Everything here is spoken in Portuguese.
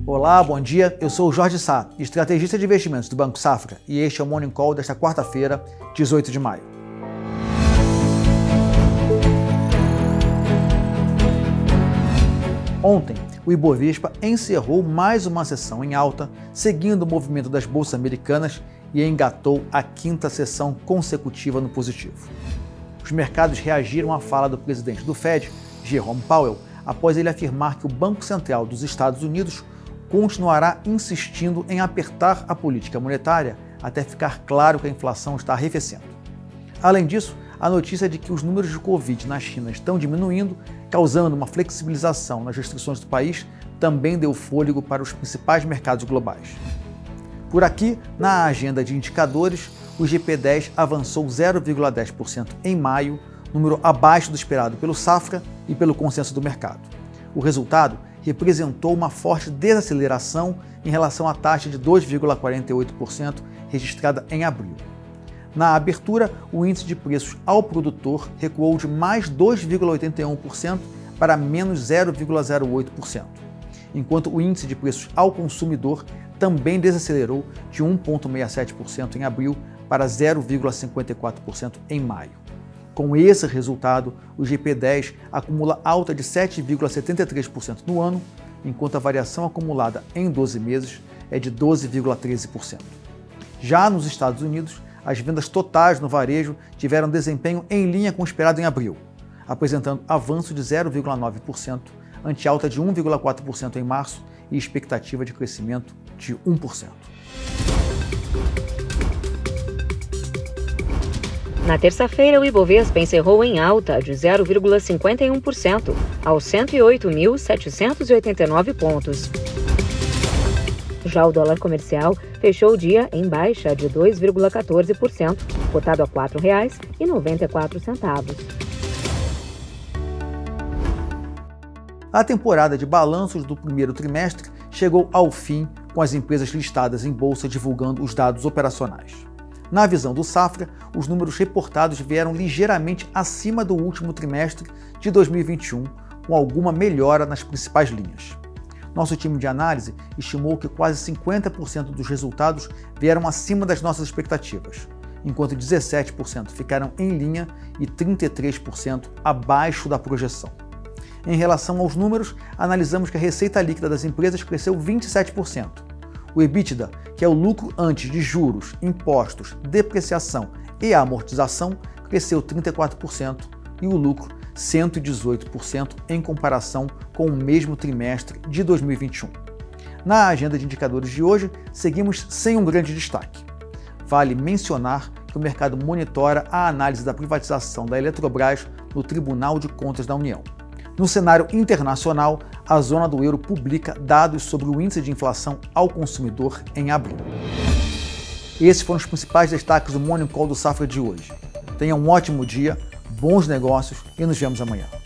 Olá, bom dia. Eu sou o Jorge Sá, estrategista de investimentos do Banco Safra, e este é o Morning Call desta quarta-feira, 18 de maio. Ontem, o Ibovespa encerrou mais uma sessão em alta, seguindo o movimento das bolsas americanas e engatou a quinta sessão consecutiva no positivo. Os mercados reagiram à fala do presidente do Fed, Jerome Powell, após ele afirmar que o Banco Central dos Estados Unidos continuará insistindo em apertar a política monetária até ficar claro que a inflação está arrefecendo. Além disso, a notícia de que os números de Covid na China estão diminuindo, causando uma flexibilização nas restrições do país, também deu fôlego para os principais mercados globais. Por aqui, na agenda de indicadores, o GP10 avançou 0,10% em maio, número abaixo do esperado pelo Safra e pelo consenso do mercado. O resultado representou uma forte desaceleração em relação à taxa de 2,48% registrada em abril. Na abertura, o índice de preços ao produtor recuou de mais 2,81% para menos 0,08%, enquanto o índice de preços ao consumidor também desacelerou de 1,67% em abril para 0,54% em maio. Com esse resultado, o GP10 acumula alta de 7,73% no ano, enquanto a variação acumulada em 12 meses é de 12,13%. Já nos Estados Unidos, as vendas totais no varejo tiveram desempenho em linha com o esperado em abril, apresentando avanço de 0,9%, ante alta de 1,4% em março e expectativa de crescimento de 1%. Na terça-feira, o Ibovespa encerrou em alta de 0,51%, aos 108.789 pontos. Já o dólar comercial fechou o dia em baixa de 2,14%, cotado a R$ 4,94. A temporada de balanços do primeiro trimestre chegou ao fim, com as empresas listadas em bolsa divulgando os dados operacionais. Na visão do Safra, os números reportados vieram ligeiramente acima do último trimestre de 2021, com alguma melhora nas principais linhas. Nosso time de análise estimou que quase 50% dos resultados vieram acima das nossas expectativas, enquanto 17% ficaram em linha e 33% abaixo da projeção. Em relação aos números, analisamos que a receita líquida das empresas cresceu 27%. O EBITDA, que é o lucro antes de juros, impostos, depreciação e amortização, cresceu 34% e o lucro 118% em comparação com o mesmo trimestre de 2021. Na agenda de indicadores de hoje, seguimos sem um grande destaque. Vale mencionar que o mercado monitora a análise da privatização da Eletrobras no Tribunal de Contas da União. No cenário internacional, a zona do euro publica dados sobre o índice de inflação ao consumidor em abril. Esses foram os principais destaques do Morning Call do Safra de hoje. Tenha um ótimo dia, bons negócios e nos vemos amanhã.